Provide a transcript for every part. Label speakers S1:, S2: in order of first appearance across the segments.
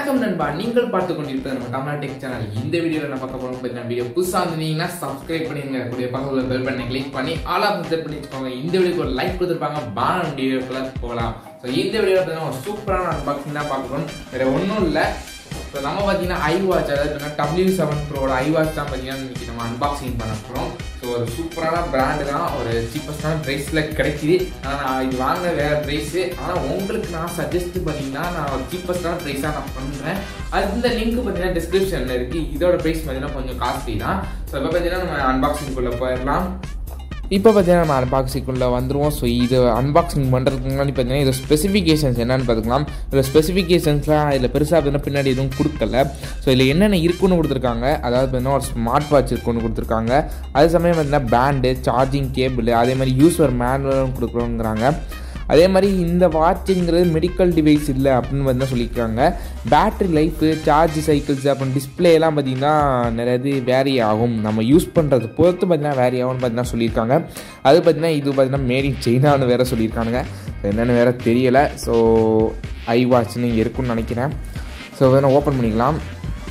S1: வணக்கம் நண்பா, நீங்கள் பார்த்து கொண்டிருப்பது நம்ம தமிழா டெக் சேனல். இந்த வீடியோல நம்ம பார்க்க போறோம் பார்த்தீங்கன்னா, வீடியோ புதுசா இருந்தீங்கன்னா சப்ஸ்கிரைப் பண்ணிருங்க. கூடிய பக்கத்துல பெல் பட்டனை கிளிக் பண்ணி ஆல் ஆஃப் செட் பண்ணி வச்சுக்கோங்க. இந்த வீடியோக்கு ஒரு லைக் கொடுத்துருப்பாங்க. பான வீடியோக்குள்ள போகலாம். ஸோ இந்த வீடியோல பார்த்தீங்கன்னா ஒரு சூப்பரான அன்பாக்சிங் தான் பார்க்க போறோம். வேற ஒன்றும் இல்லை. ஸோ நம்ம பார்த்தீங்கன்னா iWatch, அதாவது W7 Pro iWatch தான் பார்த்தீங்கன்னா இன்னைக்கு நம்ம அன்பாக்சிங் பண்ண போகிறோம். ஸோ ஒரு சூப்பரான பிராண்டு தான், ஒரு சீப்பஸ்டான ப்ரைஸில் கிடைக்கிது. ஆனால் நான் இது வாங்க வேறு ப்ரைஸு, ஆனால் உங்களுக்கு நான் சஜஸ்ட் பண்ணிங்கன்னா நான் ஒரு சீப்பஸ்டான ப்ரைஸாக நான் பண்ணுறேன். அந்த லிங்க் பார்த்தீங்கன்னா டிஸ்கிரிப்ஷனில் இருக்குது. இதோட ப்ரைஸ் பார்த்தீங்கன்னா கொஞ்சம் காஸ்ட்லி தான். ஸோ இப்போ பார்த்தீங்கன்னா நம்ம அன்பாக்சிங்குள்ளே போயிடலாம். இப்போ பார்த்தீங்கன்னா நம்ம அன்பாக்சிங்குள்ளே வந்துடுவோம். ஸோ இது அன்பாக்சிங் பண்ணுறதுக்கு முன்னாடி பார்த்தீங்கன்னா இது ஸ்பெசிஃபிகேஷன்ஸ் என்னென்னு பார்த்துக்கலாம். இதில் ஸ்பெசிஃபிகேஷன்ஸ்லாம் இதில் பெருசாக பார்த்தீங்கன்னா பின்னாடி எதுவும் கொடுக்கல. ஸோ இதில் என்னென்ன இருக்குன்னு கொடுத்துருக்காங்க, அதாவது பார்த்தீங்கன்னா ஒரு ஸ்மார்ட் வாட்ச் இருக்குன்னு கொடுத்துருக்காங்க. அதே சமயம் பார்த்தீங்கன்னா பேண்டு, சார்ஜிங் கேபிள், அதே மாதிரி யூஸர் மேனுவலும் கொடுக்குறோங்கிறாங்க. அதே மாதிரி இந்த வாட்சுங்கிறது மெடிக்கல் டிவைஸ் இல்லை அப்படின்னு பார்த்தீங்கன்னா சொல்லியிருக்காங்க. பேட்ரி லைஃபு, சார்ஜ் சைக்கிள்ஸ், அப்புறம் டிஸ்பிளேலாம் பார்த்திங்கன்னா நிறைய இது வேரி ஆகும். நம்ம யூஸ் பண்ணுறது பொறுத்து பார்த்திங்கன்னா வேரி ஆகும்னு பார்த்தீங்கன்னா சொல்லியிருக்காங்க. அது பார்த்திங்கன்னா இது பார்த்திங்கன்னா மேட் இன் சைனான்னு வேறு சொல்லியிருக்கானுங்க. என்னென்னு வேறு தெரியலை. ஸோ iWatchன்னு இங்கே இருக்குன்னு நினைக்கிறேன். ஸோ வேணால் ஓப்பன் பண்ணிக்கலாம்.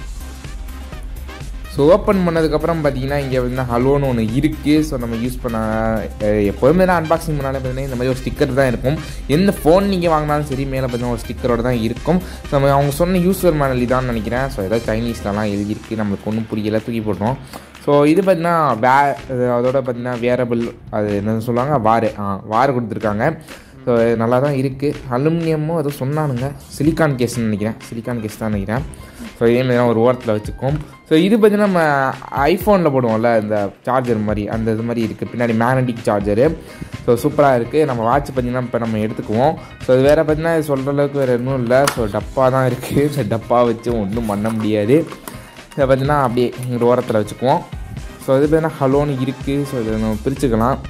S1: ஸோ ஓப்பன் பண்ணதுக்கப்புறம் பார்த்தீங்கன்னா இங்கே வந்து ஹலோன்னு ஒன்று இருக்குது. ஸோ நம்ம யூஸ் பண்ண எப்போதுமே தான் அன்பாக்சிங் பண்ணாலே பார்த்தீங்கன்னா இந்த மாதிரி ஒரு ஸ்டிக்கர் தான் இருக்கும். எந்த ஃபோன் நீங்கள் வாங்கினாலும் சரி மேலே பார்த்தீங்கன்னா ஒரு ஸ்டிக்கரோடு தான் இருக்கும். ஸோ நம்ம அவங்க சொன்ன யூஸர் மேனுவல் இதான்னு நினைக்கிறேன். ஸோ ஏதாவது சைனீஸ்லலாம் எழுதியிருக்கு, நம்மளுக்கு ஒன்றும் புரியலை, தூக்கி போட்டோம். ஸோ இது பார்த்தீங்கன்னா அதோட பார்த்தீங்கன்னா வேரபிள், அது என்ன சொல்லுவாங்க, வார் கொடுத்துருக்காங்க. ஸோ நல்லா தான் இருக்குது. அலுமினியமும் அதுவும் சொன்னானுங்க, சிலிக்கான் கேஸ்ன்னு நினைக்கிறேன், சிலிக்கான் கேஸ் தான் நினைக்கிறேன். ஸோ இதேமாதிரி தான் ஒரு ஓரத்தில் வச்சுக்கோம். ஸோ இது பார்த்திங்கன்னா நம்ம ஐஃபோனில் போடுவோம்ல இந்த சார்ஜர் மாதிரி, அந்த இது மாதிரி இருக்குது, பின்னாடி மேக்னெட்டிக் சார்ஜரு. ஸோ சூப்பராக இருக்குது. நம்ம வாட்ச் பார்த்திங்கன்னா இப்போ நம்ம எடுத்துக்குவோம். ஸோ இது வேறு பார்த்திங்கன்னா சொல்கிற அளவுக்கு வேறு இன்னும் இல்லை. ஸோ டப்பா தான் இருக்குது. ஸோ டப்பா வச்சு ஒன்றும் பண்ண முடியாது. இதை பார்த்திங்கன்னா அப்படியே இங்கே ஓரத்தில் வச்சுக்குவோம். ஸோ இது பார்த்திங்கன்னா ஹலோன்னு இருக்குது. ஸோ இதை நம்ம பிரிச்சுக்கலாம்.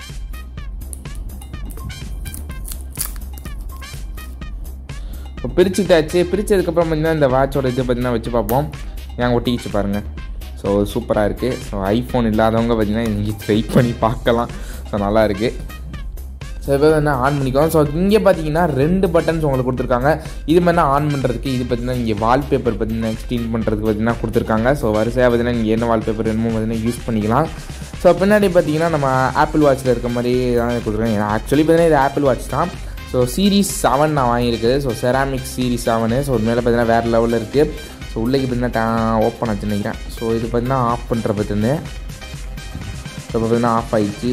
S1: பிரிச்சுட்டாச்சு. பிரித்ததுக்கப்புறம் பார்த்திங்கன்னா இந்த வாட்சோட இது பார்த்திங்கன்னா வச்சு பார்ப்போம். ஏன் ஒட்டிக்கிச்சு பாருங்கள். ஸோ சூப்பராக இருக்குது. ஸோ ஐஃபோன் இல்லாதவங்க பார்த்திங்கன்னா இங்கே ட்ரை பண்ணி பார்க்கலாம். ஸோ நல்லா இருக்குது. ஸோ இப்போ என்ன ஆன் பண்ணிக்கலாம். ஸோ இங்கே பார்த்தீங்கன்னா 2 பட்டன்ஸ் உங்களுக்கு கொடுத்துருக்காங்க. இது மாதிரினா ஆன் பண்ணுறதுக்கு, இது பார்த்திங்கன்னா இங்கே வால்பேப்பர் பார்த்திங்கன்னா எக்ஸ்டீன் பண்ணுறதுக்கு பார்த்திங்கன்னா கொடுத்துருக்காங்க. ஸோ வரிசையாக பார்த்திங்கன்னா நீங்கள் என்ன வால்பேப்பர் வேணுமோ பார்த்திங்கன்னா யூஸ் பண்ணிக்கலாம். ஸோ பின்னாடி பார்த்திங்கன்னா நம்ம ஆப்பிள் வாட்சில் இருக்க மாதிரி தான் கொடுத்துருக்காங்க. ஆக்சுவலி பார்த்திங்கன்னா இது ஆப்பிள் வாட்ச் தான். ஸோ சீரீஸ் 7 நான் வாங்கியிருக்குது. So ceramic series 7. ஸோ மேலே பார்த்தீங்கன்னா வேறு லெவலில் இருக்குது. ஸோ உள்ளேக்கு பார்த்தீங்கன்னா ஓப்பன் ஆச்சு நினைக்கிறேன். ஸோ இது பார்த்தீங்கன்னா ஆஃப் பண்ணுற பட்டுன்னு. ஸோ இப்போ பார்த்தீங்கன்னா ஆஃப் ஆகிடுச்சு.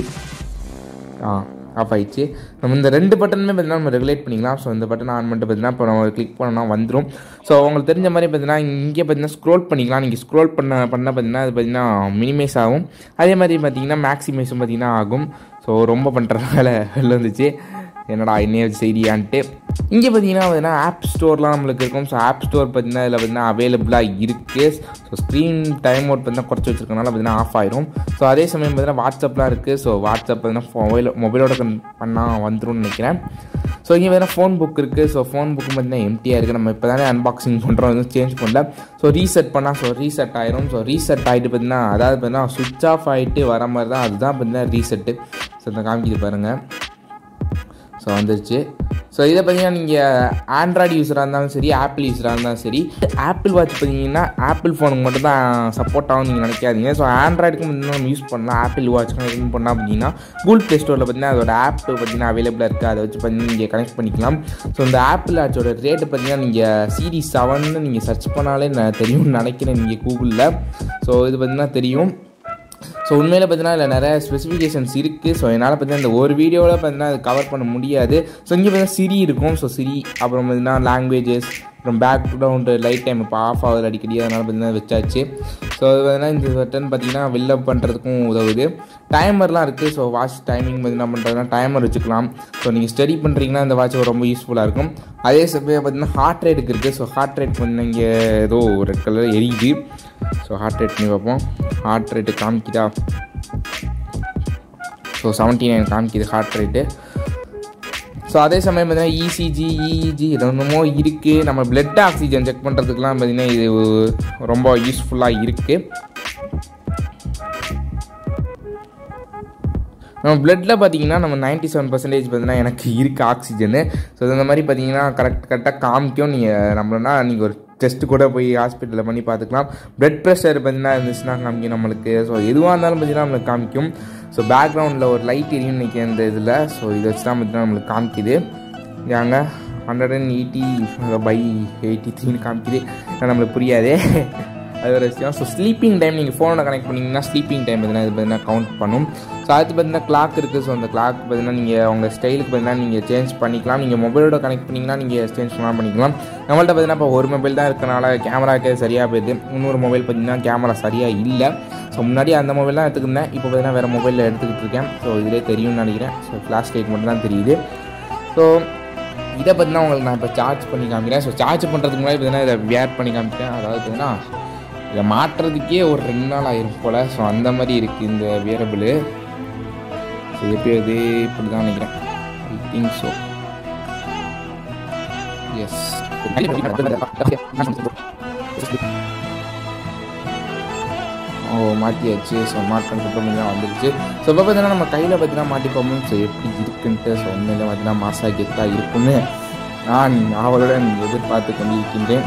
S1: ஆஃப் ஆகிடுச்சு. நம்ம இந்த 2 பட்டனுமே பார்த்தீங்கன்னா நம்ம ரெகுலேட் பண்ணிக்கலாம். ஸோ இந்த பட்டன் ஆன் பண்ணிட்டு பார்த்தீங்கன்னா இப்போ நம்ம கிளிக் பண்ணோம்னா வந்துடும். ஸோ உங்களுக்கு தெரிஞ்ச மாதிரி பார்த்தீங்கன்னா இங்கே பார்த்தீங்கன்னா ஸ்க்ரோல் பண்ணிக்கலாம். நீங்கள் ஸ்க்ரோல் பண்ண பார்த்தீங்கன்னா அது பார்த்தீங்கன்னா மினிமைஸ் ஆகும். அதே மாதிரி பார்த்தீங்கன்னா மேக்ஸிமைஸும் பார்த்தீங்கன்னா ஆகும். ஸோ ரொம்ப பண்ணுறதுனால வெளில வந்துச்சு, என்னடா இன்னைய செய்தியான்ட்டு. இங்கே பார்த்தீங்கன்னா ஆப் ஸ்டோர்லாம் நம்மளுக்கு இருக்கும். ஸோ ஆப் ஸ்டோர் பார்த்தீங்கன்னா இதில் பார்த்தீங்கன்னா அவைலபிளாக இருக்குது. ஸோ ஸ்க்ரீன் டைம் அவுட் பார்த்தீங்கன்னா குறைச்சி வச்சுருக்கனால பார்த்தீங்கன்னா ஆஃப் ஆயிரும். ஸோ அதே சமயம் பார்த்தீங்கன்னா வாட்ஸ்அப்லாம் இருக்குது. ஸோ வாட்ஸ்அப் பார்த்தீங்கன்னா மொபைலோட பண்ணால் வந்துடும் நினைக்கிறேன். ஸோ இங்கே பார்த்தீங்கன்னா ஃபோன் புக் இருக்குது. ஸோ ஃபோன் புக்கு பார்த்தீங்கன்னா எம்டியாக இருக்குது. நம்ம இப்போ தானே அன்பாக்சிங் பண்ணுறோம், எதுவும் சேஞ்ச் பண்ணல. ஸோ ரீசெட் பண்ணால் ரீசெட் ஆயிரும். ஸோ ரீசெட் ஆகிட்டு பார்த்தீங்கன்னா அதாவது பார்த்தீங்கன்னா சுவிட்ச் ஆஃப் ஆகிட்டு வர மாதிரி தான், அதுதான் பார்த்தீங்கன்னா ரீசெட்டு. ஸோ இந்த காமிக்கிது பாருங்கள். ஸோ வந்துருச்சு. ஸோ இதை பார்த்தீங்கன்னா நீங்கள் ஆண்ட்ராய்டு யூஸராக இருந்தாலும் சரி, ஆப்பிள் யூஸராக இருந்தாலும் சரி, ஆப்பிள் வாட்ச் பார்த்தீங்கன்னா ஆப்பிள் ஃபோனுக்கு மட்டும் தான் சப்போர்ட் ஆகும் நீங்கள் நினைக்காதீங்க. ஸோ ஆண்ட்ராய்டுக்கும் பார்த்தீங்கன்னா நம்ம யூஸ் பண்ணலாம். ஆப்பிள் வாட்ச்க்கும் எதுவும் பண்ணால் பார்த்தீங்கன்னா கூகுள் ப்ளே ஸ்டோரில் பார்த்தீங்கன்னா அதோட ஆப் பார்த்தீங்கன்னா அவைலபிளாக இருக்குது. அதை வச்சு பார்த்தீங்கன்னா நீங்கள் கனெக்ட் பண்ணிக்கலாம். ஸோ இந்த ஆப்பிள் வாட்சோட ரேட்டு பார்த்தீங்கன்னா நீங்கள் சீரீஸ் 7 நீங்கள் சர்ச் பண்ணாலே நான் தெரியும்னு நினைக்கிறேன் நீங்கள் கூகுளில். ஸோ இது பார்த்தீங்கன்னா தெரியும். ஸோ உண்மையில் பார்த்தீங்கன்னா இதில் நிறைய ஸ்பெசிஃபிகேஷன்ஸ் இருக்குது. ஸோ என்னால் பார்த்தீங்கன்னா இந்த ஒரு வீடியோவில் பார்த்தீங்கன்னா அது கவர் பண்ண முடியாது. ஸோ இங்கே பார்த்தீங்கன்னா சிரி இருக்கும். ஸோ சிரி, அப்புறம் பார்த்தீங்கன்னா லாங்குவேஜஸ், அப்புறம் பேக்ரவுண்டு லைட் டைம் இப்போ ஆஃப் ஆகுது அடிக்கடி, அதனால் பார்த்தீங்கன்னா வச்சாச்சு. ஸோ அது பார்த்தீங்கன்னா இந்த பட்டன் பார்த்தீங்கன்னா வெளில பண்ணுறதுக்கும் உதவுது. டைமர்லாம் இருக்குது. ஸோ வாட்ச் டைமிங் பார்த்தீங்கன்னா பண்ணுறதுனா டைமர் வச்சுக்கலாம். ஸோ நீங்கள் ஸ்டடி பண்ணுறீங்கன்னா இந்த வாட்ச் ரொம்ப யூஸ்ஃபுல்லாக இருக்கும். அதே சமயம் பார்த்தீங்கன்னா ஹார்ட் ரேட்டுக்கு இருக்குது. ஸோ ஹார்ட் ரேட் பண்ண இங்கே ஏதோ ரெட் கலர் எரியுது. ஸோ ஹார்ட் ரேட் பண்ணி பார்ப்போம். Heart rate காமிக்குதா? ஸோ 79 காமிக்குது ஹார்ட் ரேட்டு. ஸோ அதே சமயம் பார்த்தீங்கன்னா இசிஜி, இஇஜி என்னமோ இருக்குது. நம்ம பிளட் ஆக்சிஜன் செக் பண்ணுறதுக்குலாம் பார்த்திங்கன்னா இது ரொம்ப யூஸ்ஃபுல்லாக இருக்குது. நம்ம பிளட்டில் பார்த்தீங்கன்னா நம்ம 97% பார்த்தீங்கன்னா எனக்கு இருக்குது ஆக்சிஜனு. ஸோ இந்த மாதிரி பார்த்தீங்கன்னா கரெக்டாக காமிக்கும். நீங்கள் நம்மளனா நீங்கள் ஒரு டெஸ்ட்டு கூட போய் ஹாஸ்பிட்டலில் பண்ணி பார்த்துக்கலாம். பிளட் ப்ரெஷர் பார்த்தீங்கன்னா இருந்துச்சுன்னா காமிக்கும் நம்மளுக்கு. ஸோ எதுவாக இருந்தாலும் பார்த்தீங்கன்னா நம்மளுக்கு காமிக்கும். ஸோ பேக்ரவுண்டில் ஒரு லைட் எரியும் இன்றைக்கி அந்த இதில். ஸோ இதை வச்சு தான் பார்த்தீங்கன்னா நம்மளுக்கு காமிக்குது. ஏங்க 180/83 காமிக்குது, நம்மளுக்கு புரியாது, அது ஒரு விஷயம். ஸோ ஸ்லீப்பிங் டைம் நீங்கள் ஃபோனோட கனெக்ட் பண்ணிங்கன்னா ஸ்லீப்பிங் டைம் பார்த்தீங்கன்னா இது பார்த்தீங்கன்னா கவுண்ட் பண்ணும். ஸோ அடுத்து பார்த்தீங்கன்னா கிளாக் இருக்குது. ஸோ அந்த கிளாக் பார்த்தீங்கன்னா நீங்கள் உங்கள் ஸ்டைலுக்கு பார்த்தீங்கன்னா நீங்கள் சேஞ்ச் பண்ணிக்கலாம். நீங்கள் மொபைலோட கனெக்ட் பண்ணிங்கன்னா நீங்கள் சேஞ்ச் பண்ணிக்கலாம். நம்மள்ட்ட பார்த்தீங்கன்னா இப்போ ஒரு மொபைல் தான் இருக்கனால கேமராக்கே சரியாக போயிடுது. இன்னொரு மொபைல் பார்த்தீங்கன்னா கேமரா சரியாக இல்லை. ஸோ முன்னாடி அந்த மொபைல் தான் எடுத்துக்கிட்டேன், இப்போ பார்த்தீங்கன்னா வேறு மொபைலில் எடுத்துக்கிட்டு இருக்கேன். ஸோ இதிலே தெரியும்னு நினைக்கிறேன். ஸோ ஃப்ளாஷ் லைட் மட்டும் தான் தெரியுது. ஸோ இதை பார்த்தீங்கன்னா உங்களுக்கு நான் இப்போ சார்ஜ் பண்ணி காமிக்கிறேன். ஸோ சார்ஜ் பண்ணுறதுக்கு முன்னாடி பார்த்தீங்கன்னா இதை வேர் பண்ணி காமிக்கிறேன். அதாவது பார்த்தீங்கன்னா இதை மாட்டுறதுக்கே ஒரு 2 நாள் ஆயிரும் போல். ஸோ அந்த மாதிரி இருக்குது இந்த வியரபிள். ஸோ எப்படி அது இப்படி தான் நினைக்கிறேன். I think so. எஸ், மாட்டியாச்சு. ஸோ மாட்டினதுக்கப்புறம் தான் வந்துடுச்சு. ஸோ இப்போ பார்த்தீங்கன்னா நம்ம கையில் பார்த்தீங்கன்னா மாட்டிப்போம். ஸோ எப்படி இருக்குன்ட்டு ஸோ உண்மையில பார்த்தீங்கன்னா மாசா கெத்தாக இருக்குன்னு நான் அவளுடன் எதிர்பார்த்து கொண்டிருக்கின்றேன்.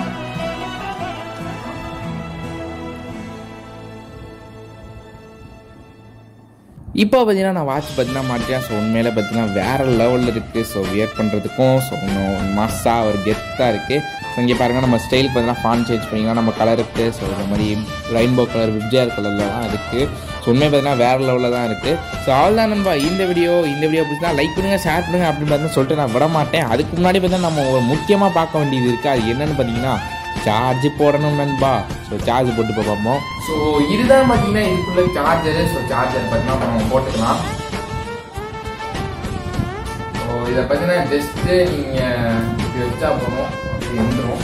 S1: இப்போ பார்த்தீங்கன்னா நான் வாட்ச் பார்த்தீங்கன்னா மாட்டேன். ஸோ உண்மையில பார்த்தீங்கன்னா வேறு லெவலில் இருக்குது. ஸோ வியர் பண்ணுறதுக்கும் ஸோ இன்னும் மாசாக ஒரு கெத்தாக இருக்குது. ஸோ இங்கே பாருங்கள், நம்ம ஸ்டைலுக்கு பார்த்தீங்கன்னா ஃபான் சேஞ்ச் பண்ணிக்கலாம் நம்ம கலருக்கு. ஸோ இந்த மாதிரி ரெயின்போ கலர், விப்ஜிஆர் கலர்லாம் இருக்குது. ஸோ உண்மையை பார்த்தீங்கன்னா வேறு லெவலில் தான் இருக்குது. ஸோ அவ்வளோதான் நண்பா இந்த வீடியோ பிடிச்சா லைக் பண்ணுங்கள், ஷேர் பண்ணுங்கள் அப்படின்னு பார்த்தீங்கன்னா சொல்லிட்டு நான் விட மாட்டேன். அதுக்கு முன்னாடி பார்த்தீங்கன்னா நம்ம ஒரு முக்கியமாக பார்க்க வேண்டியது இருக்குது. அது என்னென்னு பார்த்தீங்கன்னா சார்ஜ் போடணும் நண்பா. ஸோ சார்ஜ் போட்டு இப்போ பார்ப்போம். ஸோ இதுதான் பார்த்தீங்கன்னா இதுக்குள்ள சார்ஜரு. ஸோ சார்ஜர் பார்த்தீங்கன்னா நம்ம போட்டுக்கலாம். ஸோ இதை பார்த்தீங்கன்னா ஜஸ்ட்டு நீங்கள் இப்படி வச்சா போகணும், அப்படி வந்துடும்.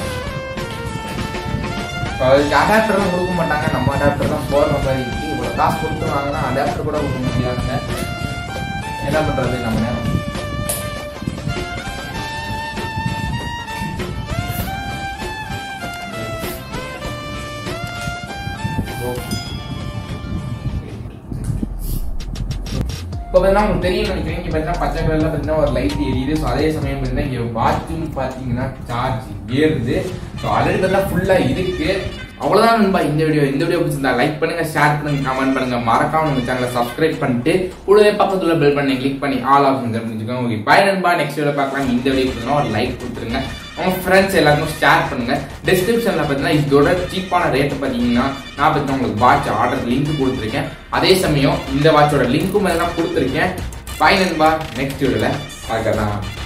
S1: ஸோ அதுக்கு அடாப்டர்லாம் கொடுக்க மாட்டாங்க, நம்ம அடாப்டர் தான் போடுற மாதிரி இருக்குது. இவ்வளோ காசு கொடுத்து வாங்கினா அடாப்டர் கூட கொடுக்க முடியாதுங்க. என்ன பண்ணுறது நம்ம நேரம். இப்போ பார்த்தீங்கன்னா உங்களுக்கு தெரியும் நினைக்கிறேன். இங்கே பார்த்தீங்கன்னா பச்சை கலரில் பார்த்தீங்கன்னா ஒரு லைட் எரியுது. ஸோ அதே சமயம் பார்த்தீங்கன்னா இங்கே வாட்சும் பார்த்தீங்கன்னா சார்ஜ் ஏறுது. ஸோ ஆல்ரெடி பார்த்தீங்கன்னா ஃபுல்லாக இருக்கு. அவ்வளோதான் நண்பா இந்த வீடியோ பிடிச்சிருந்தா லைக் பண்ணுங்க, ஷேர் பண்ணுங்க, கமெண்ட் பண்ணுங்க, மறக்காம நம்ம சேனலை சப்ஸ்கிரைப் பண்ணிட்டு கூடவே பக்கத்துல பெல் பண்ணி கிளிக் பண்ணி ஆல் ஆப்ஷன் தெரிஞ்சுக்கோங்க. ஓகே பை நண்பா, நெக்ஸ்ட் வீடியோ பார்க்கலாம். இந்த வீடியோ பிடிச்சிருந்தா ஒரு லைக் கொடுத்துருங்க, உங்க ஃப்ரெண்ட்ஸ் எல்லாருக்கும் ஷேர் பண்ணுங்க. டிஸ்கிரிப்ஷன்ல பார்த்தீங்கன்னா இதோட சீப்பான ரேட்டு பார்த்தீங்கன்னா நான் பார்த்தீங்கன்னா உங்களுக்கு வாட்ச் ஆர்டர் லிங்க் கொடுத்துருக்கேன். அதே சமயம் இந்த வாட்சோட லிங்க்கும் கொடுத்துருக்கேன். பை நண்பா, நெக்ஸ்ட் வீடியோல பார்க்கலாம்.